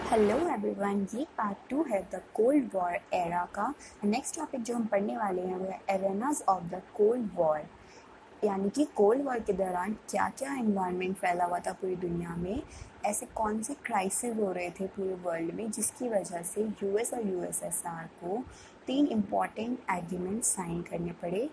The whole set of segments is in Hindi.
हेलो एवरीवन, ये पार्ट 2 है द कोल्ड वॉर एरा का। नेक्स्ट टॉपिक जो हम पढ़ने वाले हैं वो है arenas of the cold war, यानी कि कोल्ड वॉर के दौरान क्या क्या एनवायरनमेंट फैला हुआ था पूरी दुनिया में, ऐसे कौन से क्राइसिस हो रहे थे पूरे वर्ल्ड में जिसकी वजह से यूएस और यूएसएसआर को 3 इम्पॉर्टेंट एग्रीमेंट साइन करने पड़े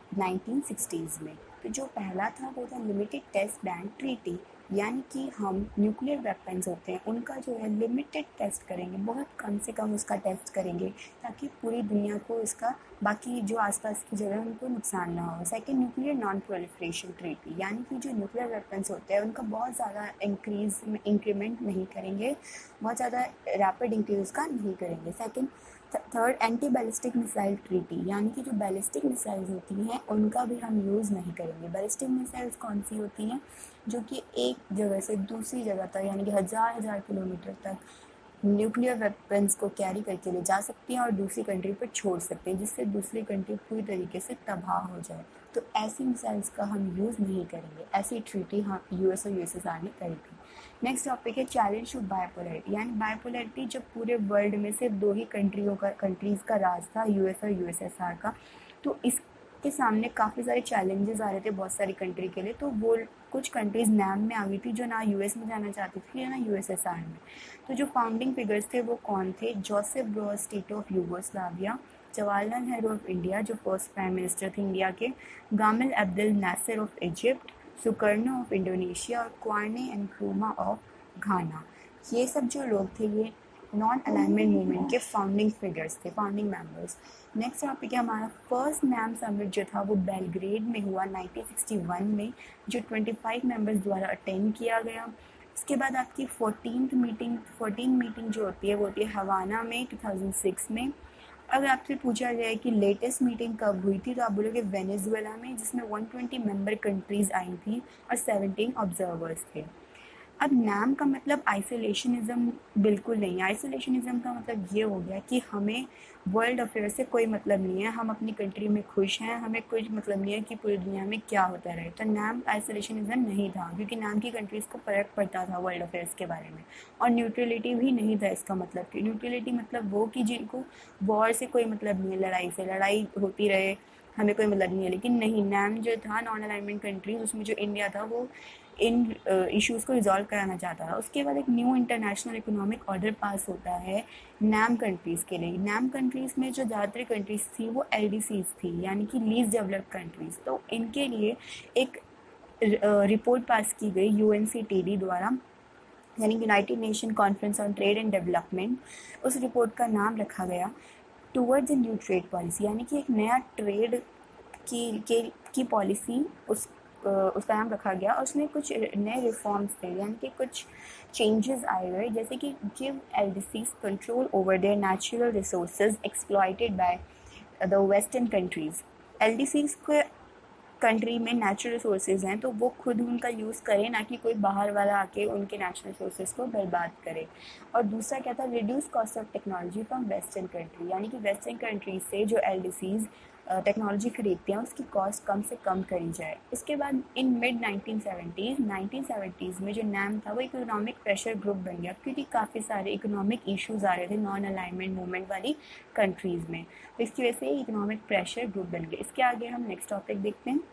1960s में। तो जो पहला था वो था लिमिटेड टेस्ट बैन ट्रीटी, यानी कि हम न्यूक्लियर वेपन्स होते हैं उनका जो है लिमिटेड टेस्ट करेंगे, बहुत कम से कम उसका टेस्ट करेंगे ताकि पूरी दुनिया को इसका बाकी जो आसपास की जगह उनको नुकसान ना हो। Second, nuclear non proliferation treaty, यानी कि जो न्यूक्लियर वेपन्स होते हैं उनका बहुत ज़्यादा इंक्रीमेंट नहीं करेंगे, बहुत ज़्यादा रैपिड इंक्रीज का नहीं करेंगे। Second, third, anti ballistic missile treaty, यानी कि जो बैलिस्टिक मिसाइल्स होती हैं उनका भी हम यूज़ नहीं करेंगे। बैलिस्टिक मिसाइल्स कौन सी होती हैं? जो कि एक जगह से दूसरी जगह तक, यानी कि हज़ार किलोमीटर तक न्यूक्लियर वेपन्स को कैरी करके ले जा सकती हैं और दूसरी कंट्री पर छोड़ सकते हैं, जिससे दूसरी कंट्री पूरी तरीके से तबाह हो जाए। तो ऐसी मिसाइल्स का हम यूज़ नहीं करेंगे। ऐसी ट्रीटी हम यूएस और यूएसएसआर ने करी थी। नेक्स्ट टॉपिक है चैलेंज टू बायपोलैरिटी, यानी बायपोलैरिटी जब पूरे वर्ल्ड में सिर्फ 2 ही कंट्रीज़ का राज था, यूएस और यूएसएसआर का, तो इसके सामने काफ़ी सारे चैलेंजेस आ रहे थे बहुत सारी कंट्री के लिए। तो वो कुछ कंट्रीज़ नैम में आ गई थी जो ना यूएस में जाना चाहती थी ना यूएसएसआर में। तो जो फाउंडिंग फिगर्स थे वो कौन थे? Joseph Broz Tito of Yugoslavia, Jawaharlal Nehru of India जो फर्स्ट प्राइम मिनिस्टर थे इंडिया के, Gamal Abdel Nasser of Egypt, Sukarno of Indonesia और क्वारने नक्रूमा ऑफ घाना। ये सब जो लोग थे ये नॉन अलाइनमेंट मूवमेंट के फाउंडिंग फिगर्स थे, फाउंडिंग मेंबर्स। नेक्स्ट टॉपिक है हमारा फर्स्ट नैम समिट जो था वो बेलग्रेड में हुआ 1961 में, जो 25 मेंबर्स द्वारा अटेंड किया गया। उसके बाद आपकी 14 मीटिंग जो होती है वो होती है हवाना में 2006 में। अगर आपसे पूछा जाए कि लेटेस्ट मीटिंग कब हुई थी तो आप बोलोगे वेनेजुएला में, जिसमें 120 मेंबर कंट्रीज़ आई थी और 17 ऑब्जर्वर्स थे। अब नैम का मतलब आइसोलेशनिज़म बिल्कुल नहीं है। आइसोलेशनिज़म का मतलब ये हो गया कि हमें वर्ल्ड अफेयर से कोई मतलब नहीं है, हम अपनी कंट्री में खुश हैं, हमें कुछ मतलब नहीं है कि पूरी दुनिया में क्या होता रहे। तो नैम आइसोलेशनिज़म नहीं था, क्योंकि नैम की कंट्रीज़ को फ़र्क पड़ता था वर्ल्ड अफेयर्स के बारे में। और न्यूट्रलिटी भी नहीं था इसका मतलब कि न्यूट्रलिटी मतलब वो कि जिनको वॉर से कोई मतलब नहीं है, लड़ाई से, लड़ाई होती रहे हमें कोई मतलब नहीं है। लेकिन नहीं, नैम जो था नॉन अलाइनमेंट कंट्रीज, उसमें जो इंडिया था वो इन इश्यूज़ को रिजॉल्व कराना चाहता था। उसके बाद एक new international economic order pass होता है नैम कंट्रीज़ के लिए। नैम कंट्रीज़ में जो ज़्यादातर कंट्रीज़ थी वो एलडीसीज थी, यानी कि लीस्ट डेवलप्ड कंट्रीज़। तो इनके लिए एक रिपोर्ट पास की गई यूएनसीटीडी द्वारा, यानी United Nation Conference on trade and development. उस रिपोर्ट का नाम रखा गया towards a new trade policy, यानी कि एक नया ट्रेड की पॉलिसी उसका नाम रखा गया। और उसमें कुछ नए रिफॉर्म्स थे, यानी कि कुछ चेंजेस आए हुए, जैसे कि give LDCs control over their natural resources exploited by the western countries. LDCs को कंट्री में नेचुरल रिसोर्सेज हैं तो वो खुद उनका यूज़ करें, ना कि कोई बाहर वाला आके उनके नेचुरल रिसोर्सेज को बर्बाद करे। और दूसरा क्या था? Reduce cost of technology from western country, यानी कि वेस्टर्न कंट्रीज से जो एलडीसीज टेक्नोलॉजी खरीदते हैं उसकी कॉस्ट कम से कम करी जाए। इसके बाद इन मिड 1970s में जो नैम था वो इकोनॉमिक प्रेशर ग्रुप बन गया, क्योंकि काफ़ी सारे इकोनॉमिक इश्यूज आ रहे थे नॉन अलाइनमेंट मूवमेंट वाली कंट्रीज़ में, तो इसकी वजह से इकोनॉमिक प्रेशर ग्रुप बन गया। इसके आगे हम नेक्स्ट टॉपिक देखते हैं।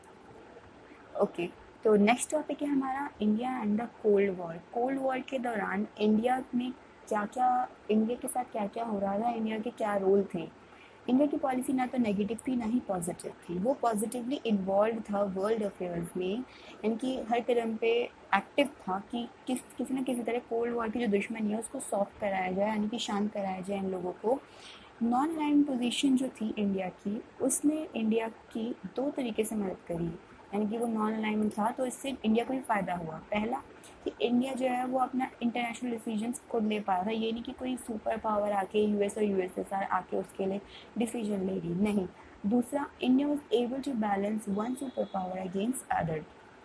ओके, तो नेक्स्ट टॉपिक है हमारा India and the cold war. Cold war के दौरान इंडिया में इंडिया के साथ क्या क्या हो रहा था, इंडिया के क्या रोल थे। इंडिया की पॉलिसी ना तो नेगेटिव थी ना ही पॉजिटिव थी, वो पॉजिटिवली इन्वॉल्व था वर्ल्ड अफेयर्स में, यानी कि हर कदम पे एक्टिव था कि किसी न किसी तरह कोल्ड वॉर की जो दुश्मनी है उसको सॉफ्ट कराया जाए, यानी कि शांत कराया जाए इन लोगों को। नॉन अलाइन्ड पोजीशन जो थी इंडिया की, उसने इंडिया की 2 तरीके से मदद करी, यानी कि वो नॉन अलाइनमेंट था तो इससे इंडिया को भी फ़ायदा हुआ। पहला कि इंडिया जो है वो अपना इंटरनेशनल डिसीजंस खुद ले पा रहा था, ये नहीं कि कोई सुपर पावर आके यूएस और यूएसएसआर आके उसके लिए डिसीजन ले रही, नहीं। दूसरा, India was able to balance one super power against other,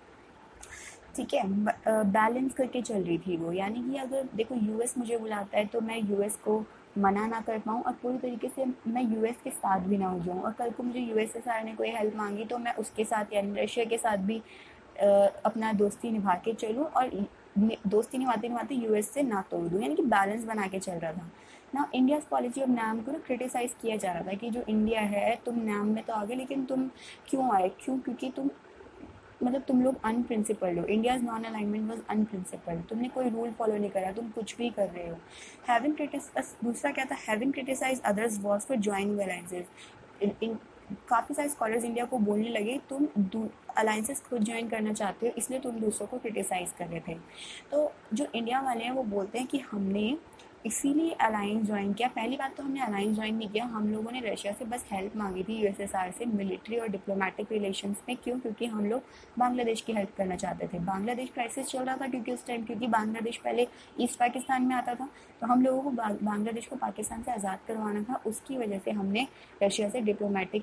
ठीक है, बैलेंस करके चल रही थी वो। यानी कि अगर देखो यूएस मुझे बुलाता है तो मैं यूएस को मना ना कर पाऊँ और पूरी तरीके से मैं यूएस के साथ भी ना हो जाऊँ, और कल को मुझे यूएसएसआर ने कोई हेल्प मांगी तो मैं उसके साथ यानी रशिया के साथ भी अपना दोस्ती निभा के चलूँ और दोस्ती निभाते यूएस से ना तोड़ दूँ, यानी कि बैलेंस बना के चल रहा था ना। इंडियाज़ पॉलिसी ऑफ नाम को ना क्रिटिसाइज़ किया जा रहा था कि जो इंडिया है, तुम नाम में तो आ गए लेकिन तुम क्यों आए, क्योंकि तुम मतलब तुम लोग अनप्रिंसिपल्ड हो। India's non alignment was unprincipled, तुमने कोई रूल फॉलो नहीं करा, तुम कुछ भी कर रहे हो। हैविंग क्रिटिसाइज, दूसरा क्या था, having criticise others was for joining alliances. काफ़ी सारे स्कॉलर्स इंडिया को बोलने लगे तुम अलायंसेस खुद ज्वाइन करना चाहते हो, इसलिए तुम दूसरों को क्रिटिसाइज़ कर रहे थे। तो जो इंडिया वाले हैं वो बोलते हैं कि हमने इसीलिए अलायंस ज्वाइन किया। पहली बात तो हमने अलायंस ज्वाइन नहीं किया, हम लोगों ने रशिया से बस हेल्प मांगी थी, यूएसएसआर से मिलिट्री और डिप्लोमेटिक रिलेशंस में। क्यों? क्योंकि हम लोग बांग्लादेश की हेल्प करना चाहते थे। बांग्लादेश क्राइसिस चल रहा था क्योंकि उस टाइम, क्योंकि बांग्लादेश पहले ईस्ट पाकिस्तान में आता था, तो हम लोगों को बांग्लादेश को पाकिस्तान से आज़ाद करवाना था। उसकी वजह से हमने रशिया से डिप्लोमेटिक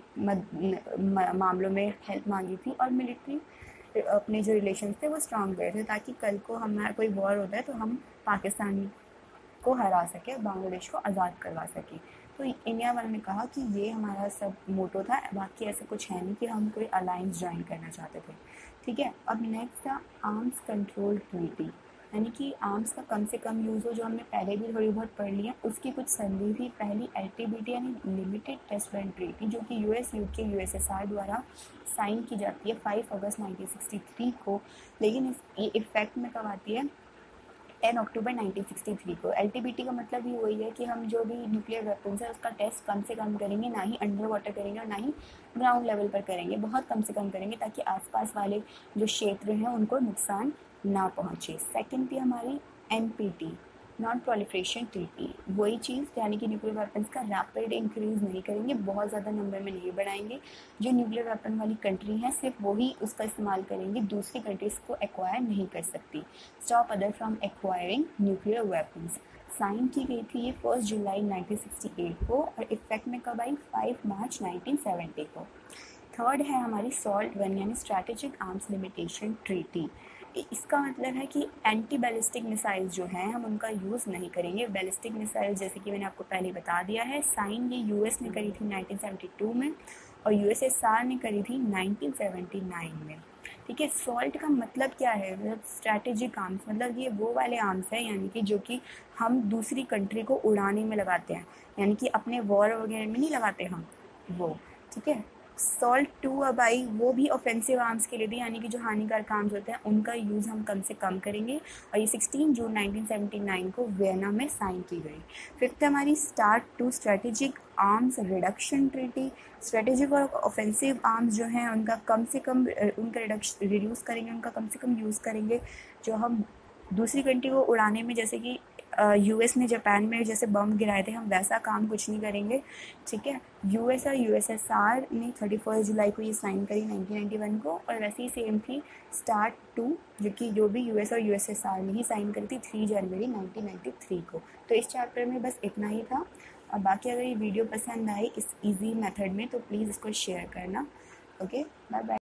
मामलों में हेल्प मांगी थी और मिलिट्री अपने जो रिलेशन थे वो स्ट्रांग करे थे, ताकि कल को हमारा कोई वॉर होता है तो हम पाकिस्तान को हरा सके और बांग्लादेश को आज़ाद करवा सके। तो इंडिया वालों ने कहा कि ये हमारा सब मोटो था, बाकी ऐसा कुछ है नहीं कि हम कोई अलायंस ज्वाइन करना चाहते थे। ठीक है, अब नेक्स्ट था आर्म्स कंट्रोल ट्रीटी, यानी कि आर्म्स का कम से कम यूज़ हो, जो हमने पहले भी थोड़ी बहुत पढ़ लिया। उसकी कुछ संधि थी। पहली LTBT यानी लिमिटेड टेस्ट बैंड ट्रीटी, जो कि US, UK, USSR द्वारा साइन की जाती है 5 अगस्त 1963 को, लेकिन ये इफेक्ट में कब आती है? 10 अक्टूबर 1963 को। LTBT का मतलब ही वही है कि हम जो भी न्यूक्लियर वेपन्स है उसका टेस्ट कम से कम करेंगे, ना ही अंडर वाटर करेंगे और ना ही ग्राउंड लेवल पर करेंगे, बहुत कम से कम करेंगे ताकि आसपास वाले जो क्षेत्र हैं उनको नुकसान ना पहुँचे। सेकेंड थी हमारी NPT, नॉन प्रोलिफरेशन ट्रीटी, वही चीज़, यानी कि न्यूक्लियर वेपन्स का रैपिड इंक्रीज़ नहीं करेंगे, बहुत ज़्यादा नंबर में नहीं बढ़ाएंगे। जो न्यूक्लियर वेपन वाली कंट्री है सिर्फ वही उसका इस्तेमाल करेंगे, दूसरी कंट्रीज़ को एक्वायर नहीं कर सकती। Stop other from acquiring nuclear weapons, sign की गई थी ये 1 जुलाई 1968 को और इफेक्ट में कब आई? 5 मार्च 1970 को। थर्ड है हमारी SALT I यानी स्ट्रैटेजिक आर्म्स लिमिटेशन ट्रीटी। इसका मतलब है कि एंटी बैलिस्टिक मिसाइल्स जो हैं हम उनका यूज़ नहीं करेंगे। बैलिस्टिक मिसाइल जैसे कि मैंने आपको पहले बता दिया है, साइन ये US ने करी थी 1972 में और USSR ने करी थी 1979 में। ठीक है, सॉल्ट का मतलब क्या है? मतलब स्ट्रैटेजिक आर्म्स, मतलब ये वो वाले आर्म्स हैं यानी कि जो कि हम दूसरी कंट्री को उड़ाने में लगाते हैं, यानी कि अपने वॉर वगैरह में नहीं लगाते हम वो। ठीक है, SALT II अब आई, वो भी ऑफेंसिव आर्म्स के लिए थी, यानी कि जो हानिकारक आर्म्स होते हैं उनका यूज़ हम कम से कम करेंगे और ये 16 जून 1979 को वियना में साइन की गई। फिफ्थ हमारी START II strategic arms reduction treaty. Strategic और ऑफेंसिव आर्म्स जो हैं उनका कम से कम उनका रिड्यूस करेंगे, उनका कम से कम यूज़ करेंगे। जो हम दूसरी कंट्री को उड़ाने में, जैसे कि US ने जापान में जैसे बम गिराए थे, हम वैसा काम कुछ नहीं करेंगे। ठीक है, US और USSR ने 31 जुलाई को ये साइन करी 1991 को, और वैसे ही सेम थी START II, जो भी US और USSR ने ही साइन करी थी 3 जनवरी 1993 को। तो इस चैप्टर में बस इतना ही था। और बाकी अगर ये वीडियो पसंद आई इस ईजी मेथड में तो प्लीज़ इसको शेयर करना। Okay, bye bye.